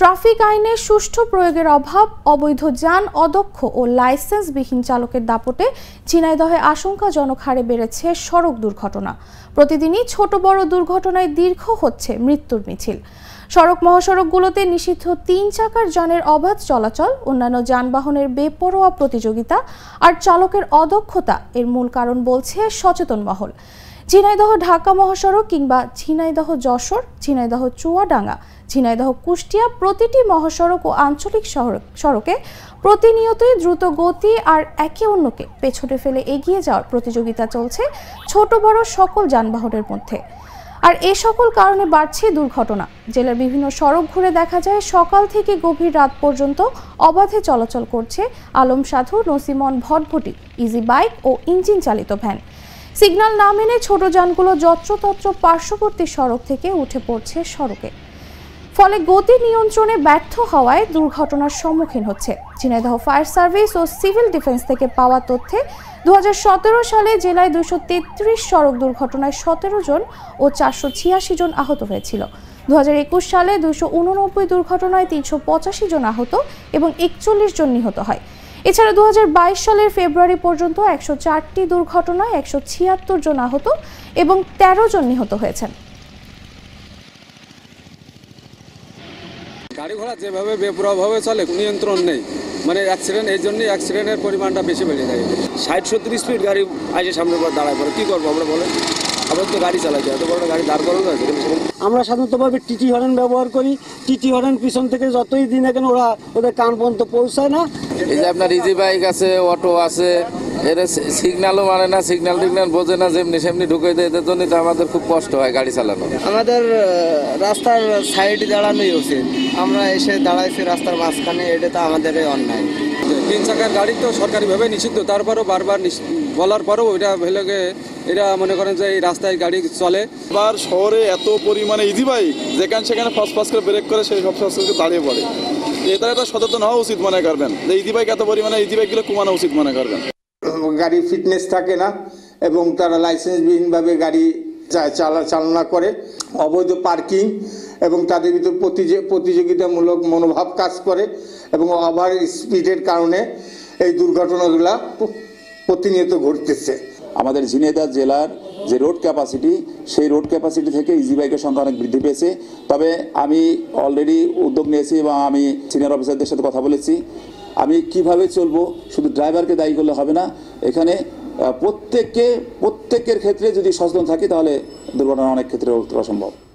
Traffic আইনের সুষ্ঠু প্রয়োগের অভাব, অবৈধ যান, অদক্ষ ও লাইসেন্সবিহীন চালকের দাপটে ঝিনাইদহে আশঙ্কাজনক হারে বেড়েছে সড়ক দুর্ঘটনা। প্রতিদিনই ছোট বড় দুর্ঘটনায় দীর্ঘ হচ্ছে মৃত্যুর মিছিল। সড়ক মহাসড়কগুলোতে নিষিদ্ধ 3 চাকার যানের অবাধ চলাচল, অন্যান্য যানবাহনের বেপরোয়া প্রতিযোগিতা আর চালকের অদক্ষতা এর মূল কারণ বলছে সচেতন মহল। ঝিনাইদহ ঢাকা মহাসড়ক কিংবা ঝিনাইদহ যশোর, ঝিনাইদহ চুয়াডাঙ্গা, ঝিনাইদহ কুষ্টিয়া প্রতিটি মহাসড়ক ও আঞ্চলিক সড়কে প্রতিনিয়তই দ্রুত গতি আর একে অন্যকে পেছনে ফেলে এগিয়ে যাওয়ার প্রতিযোগিতা চলছে ছোট বড় সকল যানবাহনের মধ্যে। আর এ সকল কারণে বাড়ছে দুর্ঘটনা। জেলার বিভিন্ন সড়ক ঘুরে দেখা যায় সকাল থেকে গভীর রাত পর্যন্ত অবাধে চলাচল করছে আলম সাধু, নসিমন ভটভটি, ইজি বাইক ও ইঞ্জিন চালিত ভ্যান। সিগন্যাল না মেনে ছোট যানগুলো যত্রতত্র পার্শ্ববর্তী সড়ক থেকে উঠে পড়ছে সড়কে, ফলে গতি নিয়ন্ত্রণে ব্যর্থ হওয়ায় দুর্ঘটনার সম্মুখীন হচ্ছে। ঝিনাইদহ ফায়ার সার্ভিস ও সিভিল ডিফেন্স থেকে পাওয়া তথ্যে 2017 সালে জেলায় 233 সড়ক দুর্ঘটনায় 17 জন ও 486 জন আহত হয়েছিল। 2021 সালে 289 দুর্ঘটনায় 385 জন আহত এবং 41 জন নিহত হয়। এছাড়া 2022 সালের ফেব্রুয়ারি পর্যন্ত 104টি দুর্ঘটনায় 176 জন আহত এবং 13 জন নিহত হয়েছেন। গাড়ি ঘোড়া যেভাবে বেপরোয়াভাবে চলে, নিয়ন্ত্রণ নেই, মানে অ্যাক্সিডেন্ট, এই জন্যই অ্যাক্সিডেন্টের পরিমাণটা বেশি বেড়ে যায়। 60-70 স্পিড গাড়ি আইসে সামনে পর দাঁড়ায় পড়ে, কী করবো আমরা বলেন? আবার তো গাড়ি চালাই, এত বড় গাড়ি দাঁড় করানো যায়। আমরা সাধারণতভাবে টিটি হর্ন ব্যবহার করি। টিটি হর্ন পিছন থেকে যতই দিন এখন ওরা ওদের কান পর্যন্ত পৌঁছায় না। এই যে আপনার ইজি বাইক আছে, অটো আছে, এরা সিগন্যালও মানে না, সিগন্যাল টিগন্যাল বোঝে না, যেমনি সেমনি ঢুকে দেয়। এদের জন্যই তো আমাদের খুব কষ্ট হয় গাড়ি চালানো। আমাদের রাস্তার সাইডে দাঁড়ানোই উচিত, আমরা এসে দাঁড়াইছি রাস্তার মাঝখানে, এটা তো আমাদের অন্যায়। 3 চাকার গাড়ি তো সরকারিভাবে নিষিদ্ধ, তারপরেও বারবার বলার পরেও এটা ভেলোকে এরা মনে করেন যে এই রাস্তায় গাড়ি চলে। আবার শহরে এত পরিমাণে ইজি বাইক, যেখানে সেখানে ফাঁস করে ব্রেক করে সেই সব করে দাঁড়িয়ে পড়ে। এটা একটা সচেতন হওয়া উচিত মনে করবেন যে ইজি বাইক এত পরিমাণে ইজি বাইকগুলো কমানো উচিত মনে করবেন। গাড়ি ফিটনেস থাকে না এবং তারা লাইসেন্সবিহীনভাবে গাড়ি চালনা করে, অবৈধ পার্কিং এবং তাদের ভিতর প্রতিযোগিতামূলক মনোভাব কাজ করে এবং ওভার স্পিডের কারণে এই দুর্ঘটনাগুলো প্রতিনিয়ত ঘটতেছে। আমাদের ঝিনাইদহ জেলার যে রোড ক্যাপাসিটি, সেই রোড ক্যাপাসিটি থেকে ইজি বাইকের সংখ্যা অনেক বৃদ্ধি পেয়েছে। তবে আমি অলরেডি উদ্যোগ নিয়েছি এবং আমি সিনিয়র অফিসারদের সাথে কথা বলেছি। আমি কিভাবে চলবো শুধু ড্রাইভারকে দায়ী করলে হবে না, এখানে প্রত্যেকের ক্ষেত্রে যদি সচেতন থাকি তাহলে দুর্ঘটনা অনেক ক্ষেত্রে রোধ করা সম্ভব।